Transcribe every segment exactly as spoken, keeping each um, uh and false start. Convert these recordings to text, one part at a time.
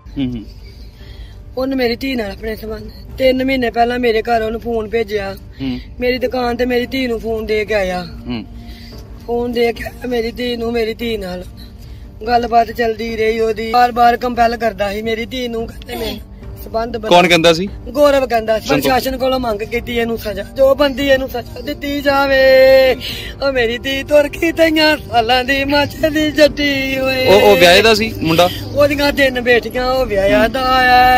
ਉਹਨੇ ਮੇਰੀ ਧੀ ਨਾਲ ਆਪਣੇ ਸੰਬੰਧ ਤਿੰਨ ਮਹੀਨੇ ਪਹਿਲਾਂ ਮੇਰੇ ਘਰ ਉਹਨੂੰ ਫੋਨ ਭੇਜਿਆ। ਮੇਰੀ ਦੁਕਾਨ ਤੇ ਮੇਰੀ ਧੀ ਨੂੰ ਫੋਨ ਦੇ ਕੇ ਆਇਆ। ਫੋਨ ਦੇ ਕੇ ਮੇਰੀ ਧੀ ਨੂੰ ਮੇਰੀ ਧੀ ਨਾਲ ਗੱਲਬਾਤ ਚੱਲਦੀ ਰਹੀ। ਉਹਦੀ ਬਾਰ ਬਾਰ ਕੰਪੈਲ ਕਰਦਾ ਸੀ ਮੇਰੀ ਧੀ ਨੂੰ। ਕਹਿੰਦੇ ਮੈਂ ਸੰਬੰਧ ਕੌਣ ਕਹਿੰਦਾ ਸੀ? ਗੌਰਵ ਕਹਿੰਦਾ ਸੀ। ਪ੍ਰਸ਼ਾਸਨ ਕੋਲੋਂ ਮੰਗ ਕੀਤੀ ਇਹਨੂੰ ਸਜ਼ਾ, ਜੋ ਬੰਦੀ ਇਹਨੂੰ ਸਜ਼ਾ ਦਿੱਤੀ ਜਾਵੇ। ਉਹ ਮੇਰੀ ਧੀ ਤੁਰ ਗਈ ਤਈਆਂ ਸਾਲਾਂ ਦੀ ਮਾਝੇ ਦੀ ਜੱਟੀ ਹੋਏ। ਉਹ ਉਹ ਵਿਆਹੇ ਦਾ ਸੀ ਮੁੰਡਾ? ਉਹਦੀਆਂ ਤਿੰਨ ਬੇਟੀਆਂ, ਉਹ ਵਿਆਹਿਆ ਦਾ ਆਇਆ।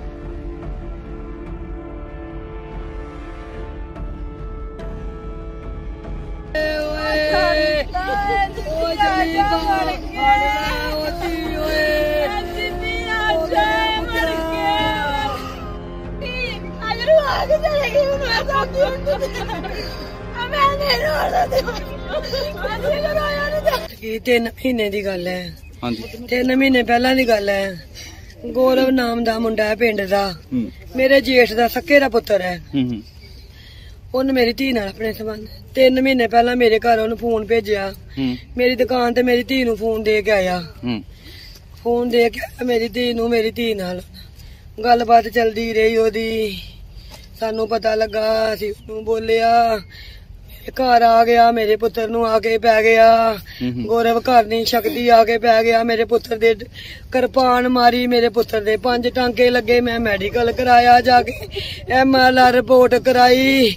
ਤਿੰਨ ਮਹੀਨੇ ਦੀ ਗੱਲ ਹੈ। ਤਿੰਨ ਮਹੀਨੇ ਪਹਿਲਾਂ ਦੀ ਗੱਲ ਹੈ। ਗੌਰਵ ਨਾਮ ਦਾ ਮੁੰਡਾ ਹੈ ਪਿੰਡ ਦਾ, ਮੇਰੇ ਜੇਠ ਦਾ ਸੱਕੇ ਦਾ ਪੁੱਤਰ ਹੈ। ਉਹਨੇ ਮੇਰੀ ਧੀ ਨਾਲ ਆਪਣੇ ਸੰਬੰਧ ਤਿੰਨ ਮਹੀਨੇ ਪਹਿਲਾਂ ਮੇਰੇ ਘਰ ਉਹਨੂੰ ਫੋਨ ਭੇਜਿਆ। ਮੇਰੀ ਦੁਕਾਨ ਤੇ ਮੇਰੀ ਧੀ ਨੂੰ ਫੋਨ ਦੇ ਕੇ ਆਇਆ। ਫੋਨ ਦੇ ਕੇ ਮੇਰੀ ਧੀ ਨੂੰ ਮੇਰੀ ਧੀ ਨਾਲ ਗੱਲਬਾਤ ਚੱਲਦੀ ਰਹੀ। ਉਹਦੀ ਸਾਨੂੰ ਪਤਾ ਲੱਗਾ, ਅਸੀਂ ਉਹਨੂੰ ਬੋਲਿਆ। ਘਰ ਆ ਗਿਆ, ਮੇਰੇ ਪੁੱਤਰ ਨੂੰ ਆ ਕੇ ਪੈ ਗਿਆ। ਗੌਰਵ ਘਰ ਨਹੀਂ, ਸ਼ਕਤੀ ਆ ਕੇ ਪੈ ਗਿਆ। ਮੇਰੇ ਪੁੱਤਰ ਦੇ ਕਿਰਪਾਨ ਮਾਰੀ, ਮੇਰੇ ਪੁੱਤਰ ਦੇ ਪੰਜ ਟਾਂਕੇ ਲੱਗੇ। ਮੈਂ ਮੈਡੀਕਲ ਕਰਾਇਆ ਜਾ ਕੇ, ਐਮ ਐਲ ਆਰ ਰਿਪੋਰਟ ਕਰਾਈ।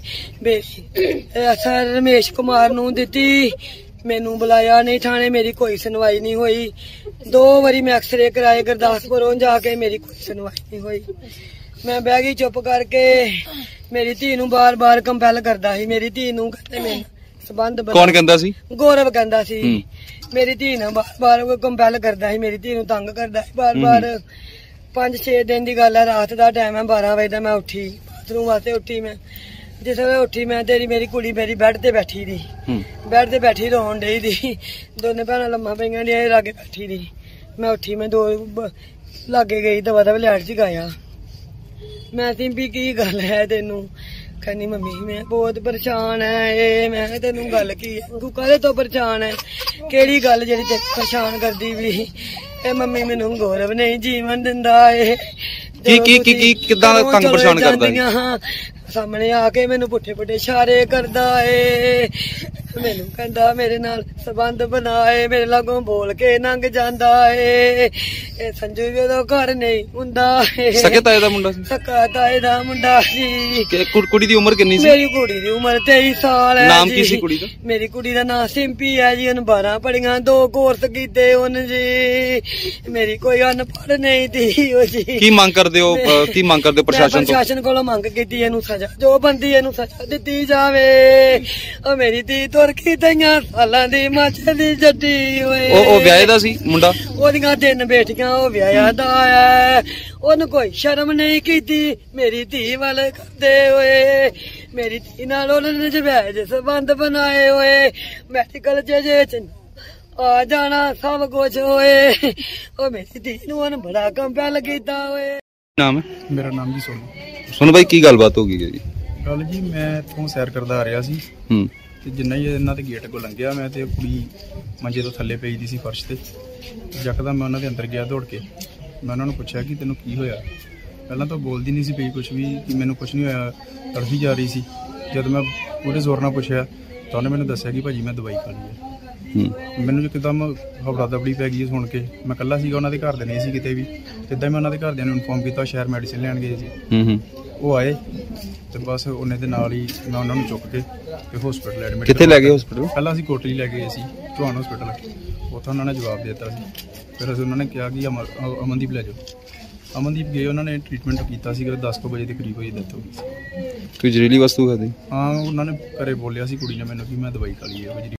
ਸਰ ਰਮੇਸ਼ ਕੁਮਾਰ ਨੂੰ ਦਿੱਤੀ, ਮੈਨੂੰ ਬੁਲਾਇਆ ਨਹੀਂ ਥਾਣੇ। ਮੇਰੀ ਕੋਈ ਸੁਣਵਾਈ ਨਹੀਂ ਹੋਈ। ਦੋ ਵਾਰੀ ਮੈਂ ਐਕਸਰੇ ਕਰਾਏ ਗੁਰਦਾਸਪੁਰੋਂ ਜਾ ਕੇ, ਮੇਰੀ ਕੋਈ ਸੁਣਵਾਈ ਨਹੀਂ ਹੋਈ। ਮੈਂ ਬਹਿ ਗਈ ਚੁੱਪ ਕਰਕੇ। ਮੇਰੀ ਧੀ ਨੂੰ ਬਾਰ ਬਾਰ ਕੰਪੈਲ ਕਰਦਾ ਸੀ। ਮੇਰੀ ਧੀ ਨੂੰ ਕਹਿੰਦੇ ਮੈਂ ਸੰਬੰਧ। ਕੌਣ ਕਹਿੰਦਾ ਸੀ? ਗੌਰਵ ਕਹਿੰਦਾ ਸੀ। ਮੇਰੀ ਧੀ ਨੂੰ ਬਾਰ ਬਾਰ ਕੰਪੈਲ ਕਰਦਾ ਸੀ, ਮੇਰੀ ਧੀ ਨੂੰ ਤੰਗ ਕਰਦਾ ਸੀ ਬਾਰ ਬਾਰ। ਪੰਜ ਛੇ ਦਿਨ ਦੀ ਗੱਲ ਹੈ, ਰਾਤ ਦਾ ਟਾਈਮ ਹੈ, ਬਾਰਾਂ ਵਜੇ ਦਾ। ਮੈਂ ਉੱਠੀ ਬਾਥਰੂਮ ਵਾਸਤੇ ਉੱਠੀ। ਮੈਂ ਜਿਸ ਵੇਲੇ ਉੱਠੀ, ਮੈਂ ਤੇਰੀ ਮੇਰੀ ਕੁੜੀ ਮੇਰੀ ਬੈੱਡ ਤੇ ਬੈਠੀ ਦੀ ਬੈੱਡ ਤੇ ਬੈਠੀ ਰੋਣ ਡਈ ਦੀ। ਦੋਨੇ ਭੈਣਾਂ ਲੰਮਾ ਪਈਆਂ ਦੀਆਂ ਲਾਗੇ ਬੈਠੀ ਦੀ। ਮੈਂ ਉੱਠੀ, ਮੈਂ ਦੋ ਲਾਗੇ ਗਈ, ਦਵਾ ਦਵਾ ਲੈਟ ਚ ਗਾਇਆ। ਮੈਂ ਸਿੰਪੀ ਕੀ ਗੱਲ ਹੈ ਤੈਨੂੰ? ਕਹਿੰਦੀ ਮੰਮੀ ਮੈਂ ਬਹੁਤ ਪਰੇਸ਼ਾਨ ਹੈ। ਇਹ ਮੈਂ ਕਿਹਾ ਤੈਨੂੰ ਗੱਲ ਕੀ ਹੈ? ਤੂੰ ਕਾਹਦੇ ਤੋਂ ਪਰੇਸ਼ਾਨ ਹੈ? ਕਿਹੜੀ ਗੱਲ ਜਿਹੜੀ ਤੈਨੂੰ ਪਰੇਸ਼ਾਨ ਕਰਦੀ ਵੀ? ਇਹ ਮੰਮੀ ਮੈਨੂੰ ਗੌਰਵ ਨਹੀਂ ਜੀਵਨ ਦਿੰਦਾ। ਇਹ ਕੀ ਕੀ ਕੀ ਕੀ ਕਿੱਦਾਂ ਤੰਗ ਪਰੇਸ਼ਾਨ ਕਰਦਾ? ਹਾਂ, ਸਾਹਮਣੇ ਆ ਕੇ ਮੈਨੂੰ ਪੁੱਠੇ ਪੁੱਠੇ ਇਸ਼ਾਰੇ ਕਰਦਾ ਏ। ਮੈਨੂੰ ਕਹਿੰਦਾ ਮੇਰੇ ਨਾਲ ਸੰਬੰਧ ਬਣਾਏ, ਮੇਰੇ ਲਾਗੋਂ ਬੋਲ ਕੇ ਲੰਘ ਜਾਂਦਾ ਏ। ਇਹ ਸੰਜੂ ਵੀ ਉਹਦਾ ਘਰ ਨਹੀਂ ਹੁੰਦਾ। ਸਕੇ ਤਾਏ ਦਾ ਮੁੰਡਾ ਸੀ? ਸਕਾ ਤਾਏ ਦਾ ਮੁੰਡਾ ਸੀ। ਕੁੜੀ ਦੀ ਉਮਰ ਕਿੰਨੀ ਸੀ? ਮੇਰੀ ਕੁੜੀ ਦੀ ਉਮਰ ਤੇਈ ਸਾਲ ਹੈ। ਨਾਮ ਕੀ ਸੀ ਕੁੜੀ ਦਾ? ਮੇਰੀ ਕੁੜੀ ਦਾ ਨਾਮ ਸਿੰਪੀ ਹੈ ਜੀ। ਉਹਨੇ ਬਾਰਾਂ ਪੜੀਆਂ, ਦੋ ਕੋਰਸ ਕੀਤੇ ਉਹਨੇ ਜੀ। ਮੇਰੀ ਕੋਈ ਅਨਪੜ੍ਹ ਨਹੀਂ ਤੀ ਉਹ ਜੀ। ਕੀ ਮੰਗ ਕਰਦੇ ਹੋ? ਕੀ ਮੰਗ ਕਰਦੇ ਪ੍ਰਸ਼ਾਸਨ ਤੋਂ? ਪ੍ਰਸ਼ਾਸਨ ਕੋਲੋਂ ਮੰਗ ਕੀਤੀ ਇਹਨੂੰ ਸਜ਼ਾ, ਜੋ ਬੰਦੀ ਇਹਨੂੰ ਸਜ਼ਾ ਦਿੱਤੀ ਜਾਵੇ। ਉਹ ਮੇਰੀ ਧੀ ਤੁਰ ਗਈ ਤਈਆਂ ਸਾਲਾਂ ਦੀ ਮਾਝੇ ਦੀ ਜੱਟੀ ਹੋਏ। ਉਹ ਉਹ ਵਿਆਹੇ ਦਾ ਸੀ ਮੁੰਡਾ? ਉਹਦੀਆਂ ਤਿੰਨ ਬੇਟੀਆਂ, ਉਹ ਵਿਆਹਿਆ ਦਾ ਆਇਆ। ਉਹਨੂੰ ਕੋਈ ਸ਼ਰਮ ਨਹੀਂ ਕੀਤੀ ਮੇਰੀ ਧੀ ਵੱਲ ਕਰਦੇ ਹੋਏ। ਮੇਰੀ ਧੀ ਨਾਲ ਉਹਨਾਂ ਨੇ ਜਵੈਜ ਸੰਬੰਧ ਬਣਾਏ ਹੋਏ। ਮੈਡੀਕਲ ਚ ਆ ਜਾਣਾ ਸਭ ਕੁਛ ਹੋਏ। ਉਹ ਮੇਰੀ ਧੀ ਨੂੰ ਉਹਨੇ ਬੜਾ ਕੰਪੈਲ ਕੀਤਾ ਹੋਏ। ਨਾਮ ਹੈ? ਮੇਰਾ ਨਾਮ ਜੀ ਸੋਨੂ। ਸੋਨੂ ਭਾਈ ਕੀ ਗੱਲਬਾਤ ਹੋ ਗਈ ਹੈ ਜੀ? ਗੱਲ ਜੀ, ਮੈਂ ਇੱਥੋਂ ਸੈਰ ਕਰਦਾ ਆ ਰਿਹਾ ਸੀ ਤੇ ਜਿੰਨਾ ਹੀ ਇਹਨਾਂ ਦੇ ਗੇਟ ਕੋਲ ਲੰਘਿਆ, ਮੈਂ ਤੇ ਕੁੜੀ ਮੰਜੇ ਤੋਂ ਥੱਲੇ ਪਈ ਦੀ ਸੀ ਫਰਸ਼ ਤੇ। ਯਕਦਮ ਮੈਂ ਉਹਨਾਂ ਦੇ ਅੰਦਰ ਗਿਆ ਦੌੜ ਕੇ। ਮੈਂ ਉਹਨਾਂ ਨੂੰ ਪੁੱਛਿਆ ਕਿ ਤੈਨੂੰ ਕੀ ਹੋਇਆ? ਪਹਿਲਾਂ ਤਾਂ ਬੋਲਦੀ ਨਹੀਂ ਸੀ ਪਈ ਕੁਛ ਵੀ, ਕਿ ਮੈਨੂੰ ਕੁਛ ਨਹੀਂ ਹੋਇਆ, ਤੜਫੀ ਜਾ ਰਹੀ ਸੀ। ਜਦ ਮੈਂ ਪੂਰੇ ਜ਼ੋਰ ਨਾਲ ਪੁੱਛਿਆ ਤਾਂ ਉਹਨੇ ਮੈਨੂੰ ਦੱਸਿਆ ਕਿ ਭਾਜੀ ਮੈਂ ਦਵਾਈ ਖਾ ਲਈ ਹੈ। ਮੈਨੂੰ ਇੱਕਦਮ ਹਫੜਾ ਦਫੜੀ ਪੈ ਗਈ ਸੁਣ ਕੇ। ਮੈਂ ਇਕੱਲਾ ਸੀਗਾ, ਉਹਨਾਂ ਦੇ ਘਰ ਦੇ ਨਹੀਂ ਸੀ ਕਿਤੇ ਵੀ। ਜਿੱਦਾਂ ਮੈਂ ਉਹਨਾਂ ਦੇ ਘਰਦਿਆਂ ਨੂੰ ਇਨਫੋਰਮ ਕੀਤਾ, ਸ਼ਹਿਰ ਮੈਡੀਸਿਨ ਲੈਣ ਗਏ ਸੀ। ਉਹ ਆਏ ਤੇ ਬਸ ਉਹਨੇ ਦੇ ਨਾਲ ਹੀ ਮੈਂ ਉਹਨਾਂ ਨੂੰ ਚੁੱਕ ਕੇ ਤੇ ਹਸਪੀਟਲ ਐਡਮਿਟ। ਕਿੱਥੇ ਲੈ ਗਏ ਹਸਪੀਟਲ? ਪਹਿਲਾਂ ਅਸੀਂ ਕੋਟਲੀ ਲੈ ਗਏ ਸੀ, ਚੌਹਾਨ ਹਸਪੀਟਲ। ਉੱਥੋਂ ਉਹਨਾਂ ਨੇ ਜਵਾਬ ਦੇ ਦਿੱਤਾ ਸੀ। ਫਿਰ ਅਸੀਂ ਉਹਨਾਂ ਨੇ ਕਿਹਾ ਕਿ ਅਮਨਦੀਪ ਲੈ ਜਾਓ। ਅਮਨਦੀਪ ਗਏ, ਉਹਨਾਂ ਨੇ ਟ੍ਰੀਟਮੈਂਟ ਕੀਤਾ ਸੀਗਾ। ਦਸ ਕੁ ਵਜੇ ਦੇ ਕਰੀਬ ਹੋਈ ਡੈਥ ਹੋ ਗਈ ਸੀ। ਕੋਈ ਜ਼ਹਿਰੀਲੀ ਵਸਤੂ ਖਾਧੀ? ਹਾਂ, ਉਹਨਾਂ ਨੇ ਘਰੇ ਬੋਲਿਆ ਸੀ ਕੁੜੀ ਨੇ ਮੈਨੂੰ ਕਿ ਮੈਂ ਦਵਾਈ ਖਾ ਲਈ ਹੈ।